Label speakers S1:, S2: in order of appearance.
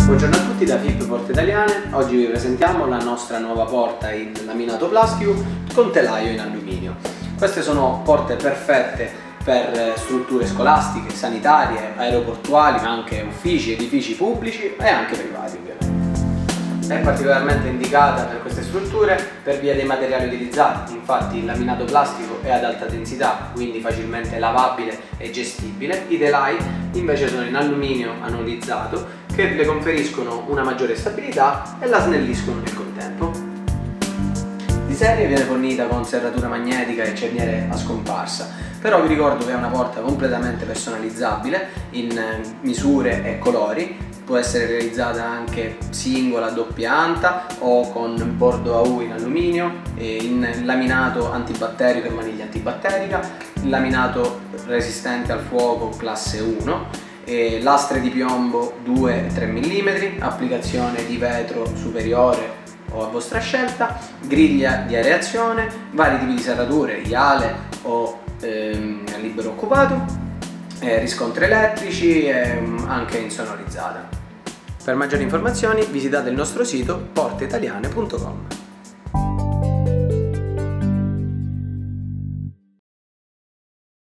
S1: Buongiorno a tutti da FIP Porte Italiane. Oggi vi presentiamo la nostra nuova porta in laminato plastico con telaio in alluminio. Queste sono porte perfette per strutture scolastiche, sanitarie, aeroportuali, ma anche uffici, edifici pubblici e anche privati ovviamente. È particolarmente indicata per queste strutture per via dei materiali utilizzati, infatti il laminato plastico è ad alta densità, quindi facilmente lavabile e gestibile. I telai invece sono in alluminio anodizzato che le conferiscono una maggiore stabilità e la snelliscono nel contempo. Di serie viene fornita con serratura magnetica e cerniere a scomparsa, però vi ricordo che è una porta completamente personalizzabile in misure e colori. Può essere realizzata anche singola, doppia anta o con bordo AU in alluminio, in laminato antibatterico e maniglia antibatterica, laminato resistente al fuoco classe 1, lastre di piombo 2 e 3 mm, applicazione di vetro superiore o a vostra scelta, griglia di areazione, vari tipi di serrature, iale o a libero occupato, riscontri elettrici e anche insonorizzata. Per maggiori informazioni visitate il nostro sito porteitaliane.com.